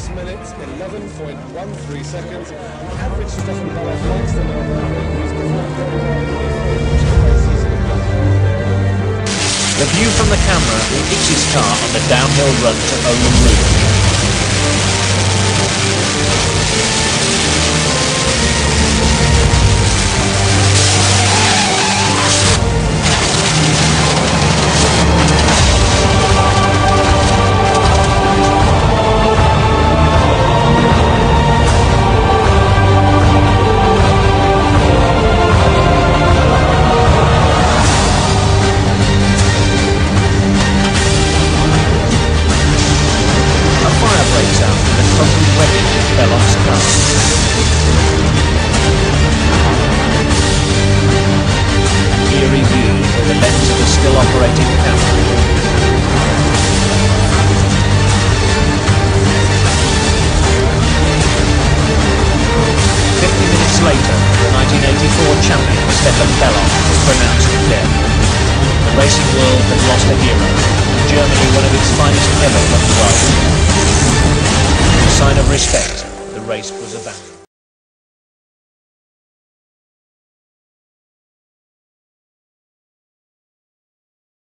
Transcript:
6 minutes, 11.13 seconds. The average Stefan Bellof likes the number. He's performed very well in the races. The view from the camera will hit his car on the downhill run to Omen Route. Bellof's car. 50 minutes later, the 1984 champion Stefan Bellof was pronounced dead. The racing world had lost a hero. Germany, one of its finest ever, lost. A sign of respect, the race was abandoned.